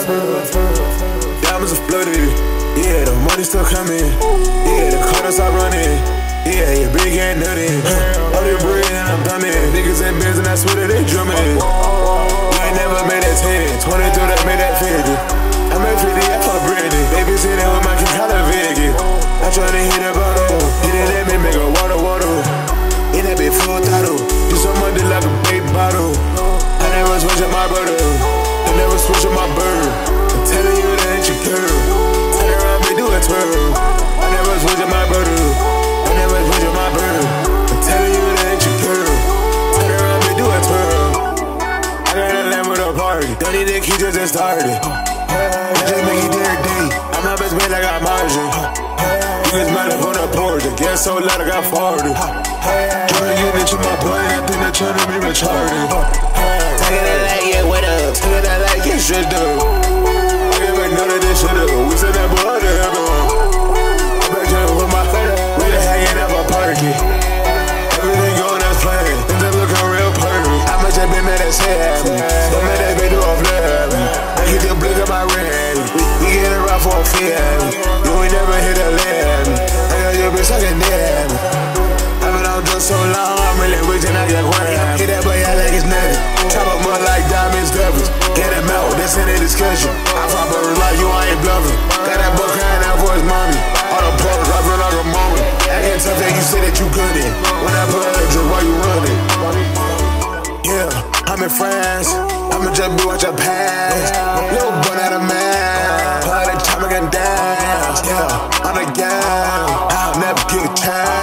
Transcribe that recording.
Diamonds are flooded. Yeah, the money still coming. Yeah, the car don't stop running. Yeah, you're big and nutty. All the bread and I'm thumbing. Niggas in biz and I swear that they drumming. You ain't never made that 10. 22 that made that 50. I'm at 50, I fuck Brandy. Baby sitting with my king color Vicky. I'm tryna hit a bottle. Hit it at me, make a water. In that bitch full throttle. You so much like a big bottle. I never switch up my brother. I never switch up my bird. I'm telling you that ain't your girl. Turn around, me do a twirl. I never switch up my brother. I never switch up my bird. I'm telling you that ain't your girl. Turn around, me do a twirl. I got a lamb with a party. Don't need that key, just started. I just make it every day. I'm my best man, I got margin. You can smell it on the porch. The gas so loud, I got farted. Tryna get into my brain, I think they're tryna be retarded. Taking that light, yeah, wait up. Taking that light, get stretched up. I can't make none of this shit up. We said that boy to heaven. I'm back trying to put my head up. We done hanging up a party. Everything going as planned. Things are looking real perfect. How much I been mad at sad? Don't make that bitch do a flare. I get the blick of my red. We get it right for a fee. You ain't never hit a lamb. I got your bitch sucking damn. So long, I'm really rich and I got grand. Hit that boy out like it's nothing. Chop up more like diamonds, devils. Get him out, that's in the discussion. I pop a like you, I ain't bluffing. Got that boy crying out for his mommy. All the pros, I feel like a moment. Acting tough that you say that you couldn't. When I put a drip, why you running? Yeah, I'm in France. I'ma just be watch your pass. Little boy out of man. All the time I can dance. Yeah, on the game. I'll never get tired.